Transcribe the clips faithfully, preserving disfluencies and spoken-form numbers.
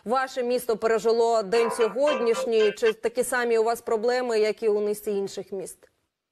ваше місто пережило день сьогоднішній? Чи такі самі у вас проблеми, як і у низці інших міст?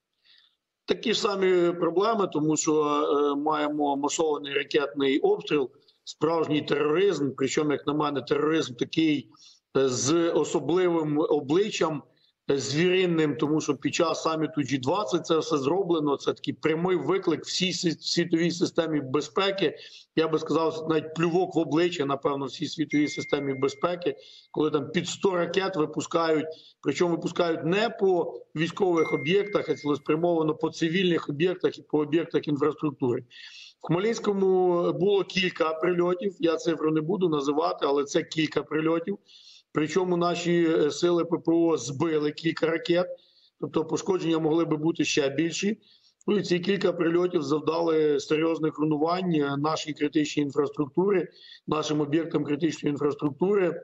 Такі ж самі проблеми, тому що е, маємо масований ракетний обстріл, справжній тероризм, причому, як на мене, тероризм такий е, з особливим обличчям, е, звіринним, тому що під час саміту Джі двадцять це все зроблено, це такий прямий виклик всій світовій системі безпеки, я би сказав, навіть плювок в обличчя, напевно, всій світовій системі безпеки, коли там під сто ракет випускають, причому випускають не по військових об'єктах, а цілеспрямовано по цивільних об'єктах і по об'єктах інфраструктури. В Хмельницькому було кілька прильотів, я цифру не буду називати, але це кілька прильотів. Причому наші сили ППО збили кілька ракет, тобто пошкодження могли би бути ще більші. Ну і ці кілька прильотів завдали серйозних руйнувань нашій критичній інфраструктури, нашим об'єктам критичної інфраструктури.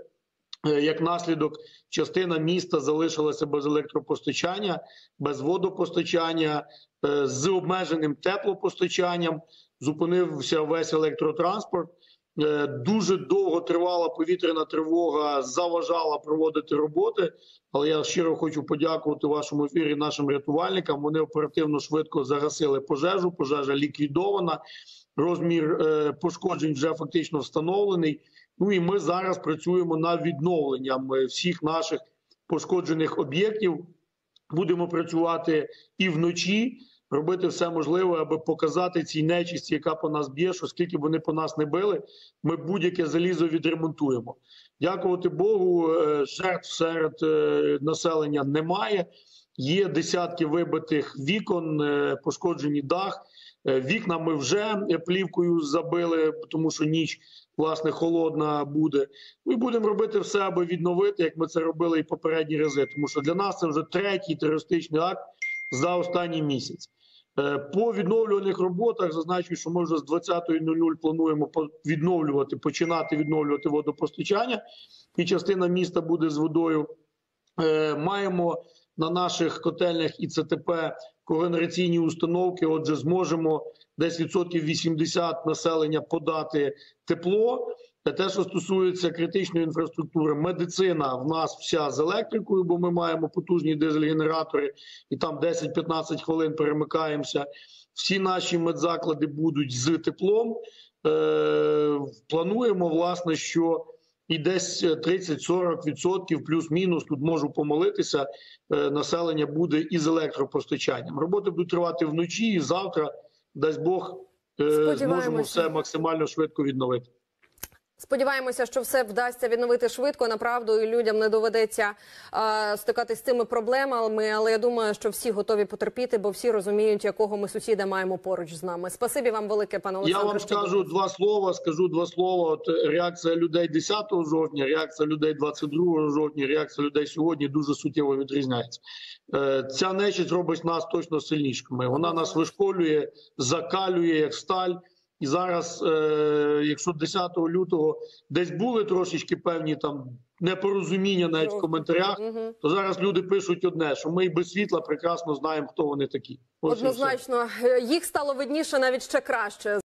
Як наслідок, частина міста залишилася без електропостачання, без водопостачання, з обмеженим теплопостачанням, зупинився весь електротранспорт. Дуже довго тривала повітряна тривога, заважала проводити роботи, але я щиро хочу подякувати вашому ефірі нашим рятувальникам. Вони оперативно, швидко загасили пожежу, пожежа ліквідована, розмір пошкоджень вже фактично встановлений. Ну і ми зараз працюємо над відновленням всіх наших пошкоджених об'єктів. Будемо працювати і вночі, робити все можливе, аби показати цій нечисті, яка по нас б'є, що скільки б вони по нас не били, ми будь-яке залізо відремонтуємо. Дякувати Богу, жертв серед населення немає. Є десятки вибитих вікон, пошкоджені дах. Вікна ми вже плівкою забили, тому що ніч, власне, холодна буде. Ми будемо робити все, аби відновити, як ми це робили і попередні рази. Тому що для нас це вже третій терористичний акт за останній місяць. По відновлюваних роботах зазначу, що ми вже з двадцятої нуль нуль плануємо відновлювати, починати відновлювати водопостачання. І частина міста буде з водою. Маємо на наших котельнях і Це Те Пе когенераційні установки, отже, зможемо десь відсотків вісімдесят населення подати тепло. Те, що стосується критичної інфраструктури, медицина в нас вся з електрикою, бо ми маємо потужні дизель-генератори, і там десять-п'ятнадцять хвилин перемикаємося. Всі наші медзаклади будуть з теплом. Е, плануємо, власне, що і десь тридцять-сорок відсотків плюс-мінус, тут можу помилитися, населення буде із електропостачанням. Роботи будуть тривати вночі і завтра, дасть Бог, зможемо все максимально швидко відновити. Сподіваємося, що все вдасться відновити швидко, направду, і людям не доведеться е, стикатися з цими проблемами, але я думаю, що всі готові потерпіти, бо всі розуміють, якого ми сусіда маємо поруч з нами. Спасибі вам велике, пане Олександре. Я вам скажу два слова, скажу два слова. От реакція людей десятого жовтня, реакція людей двадцять другого жовтня, реакція людей сьогодні дуже суттєво відрізняється. Е, ця нечисть робить нас точно сильнішими. Вона нас вишколює, закалює як сталь. І зараз, е, якщо десятого лютого десь були трошечки певні там непорозуміння навіть в коментарях, то зараз люди пишуть одне, що ми і без світла прекрасно знаємо, хто вони такі. Ось однозначно, їх стало видніше навіть ще краще.